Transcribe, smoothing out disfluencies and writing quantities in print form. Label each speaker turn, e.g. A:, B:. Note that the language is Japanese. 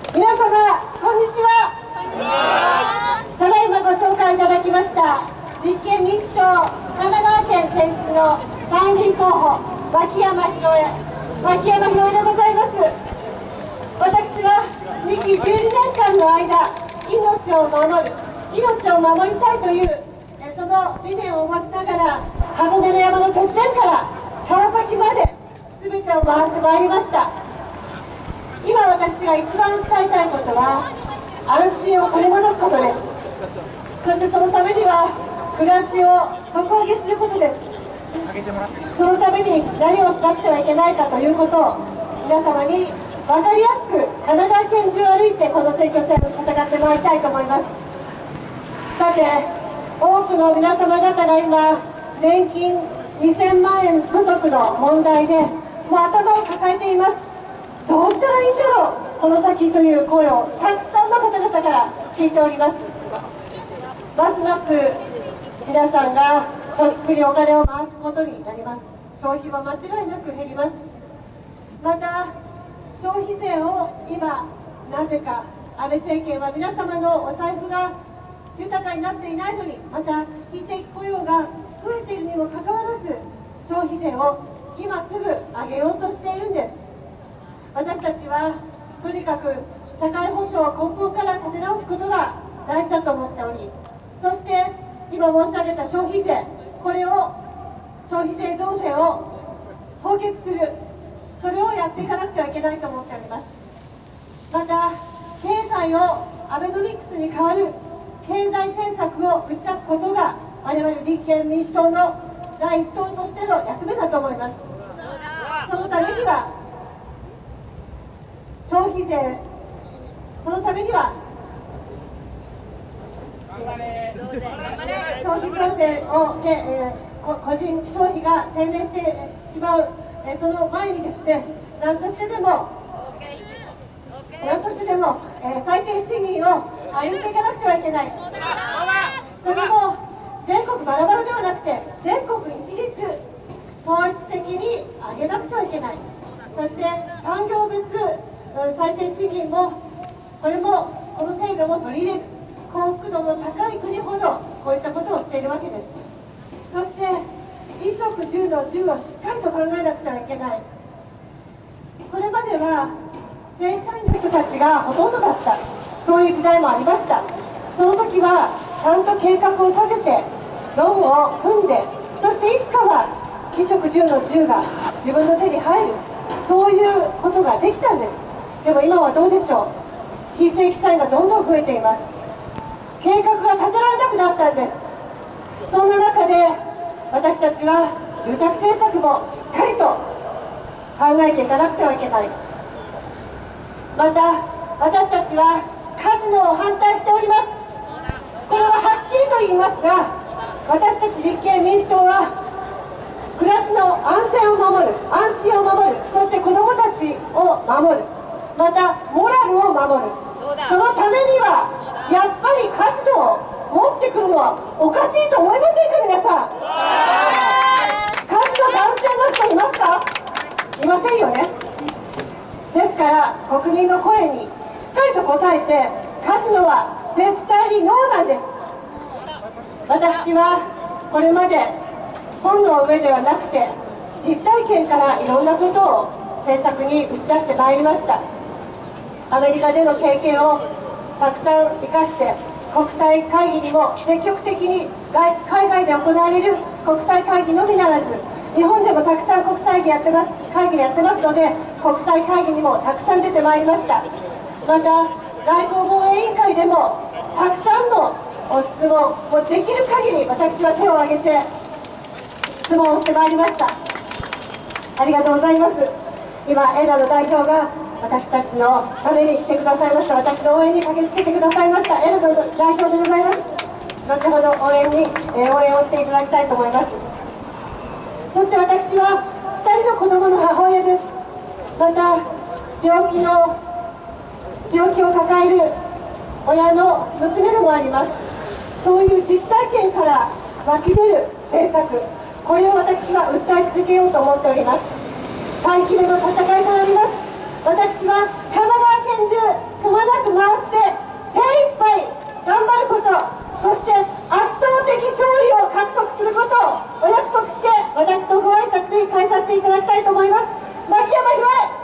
A: 皆様こんにちは。ただいまご紹介いただきました立憲民主党神奈川県選出の参議院候補脇山弘恵でございます。私は2期12年間の間、命を守りたいというその理念を持ちながら、箱根の山のてっぺんから川崎まで全てを回ってまいりました。今私が一番訴えたいことは安心を取り戻すことです。そしてそのためには暮らしを底上げすることです。そのために何をしなくてはいけないかということを皆様に分かりやすく神奈川県中を歩いてこの選挙戦を戦ってまいりたいと思います。さて、多くの皆様方が今年金2000万円不足の問題でもう頭を抱えています。どうしたらいいんだろうこの先という声をたくさんの方々から聞いております。ますます皆さんが貯蓄にお金を回すことになります。消費は間違いなく減ります。また消費税を今なぜか安倍政権は皆様のお財布が豊かになっていないのに、また非正規雇用が増えているにもかかわらず消費税を今すぐ上げようとしているんです。私たちはとにかく社会保障を根本から立て直すことが大事だと思っており、そして今申し上げた消費税、これを消費税増税を凍結する、それをやっていかなくてはいけないと思っております。また経済をアベノミクスに代わる経済政策を打ち出すことが我々立憲民主党の第一党としての役目だと思います。そのためには消費税、そのためには消費増税をで、個人消費が低迷してしまう、その前にですね、何としてでも最低賃金を上げていかなくてはいけない。それも全国バラバラではなくて全国一律統一的に上げなくてはいけない。そして産業別最低賃金もこの制度も取り入れる。幸福度の高い国ほどこういったことをしているわけです。そして衣食住の住をしっかりと考えなくてはいけない。これまでは正社員の人たちがほとんどだった、そういう時代もありました。その時はちゃんと計画を立ててローンを組んで、そしていつかは衣食住の住が自分の手に入る、そういうことができたんです。でも今はどうでしょう。非正規社員がどんどん増えています。計画が立てられなくなったんです。そんな中で私たちは住宅政策もしっかりと考えていかなくてはいけない。また私たちはカジノを反対しております。これははっきりと言いますが、私たち立憲民主党は暮らしの安全を守る、安心を守る、そして子どもたちを守る、またモラルを守る。そのためにはやっぱりカジノを持ってくるのはおかしいと思いませんか。皆さん、カジノ賛成の人いますか。いませんよね。ですから国民の声にしっかりと応えて、カジノは絶対にノーなんです。私はこれまで本の上ではなくて実体験からいろんなことを政策に打ち出してまいりました。アメリカでの経験をたくさん生かして、国際会議にも積極的に海外で行われる国際会議のみならず、日本でもたくさん国際会議やってますので、国際会議にもたくさん出てまいりました。また外交防衛委員会でもたくさんの質問をできる限り私は手を挙げて質問をしてまいりました。ありがとうございます。今枝野代表が私たちのために来てくださいました。私の応援に駆けつけてくださいました枝野代表でございます。後ほど応援をしていただきたいと思います。そして私は2人の子供の母親です。また病気を抱える親の娘でもあります。そういう実体験から湧き出る政策、これを私は訴え続けようと思っております。3期目の戦いとなります。私は神奈川県中くまなこと、そして圧倒的勝利を獲得することをお約束して、私のご挨拶に変えさせていただきたいと思います。牧山ひろえ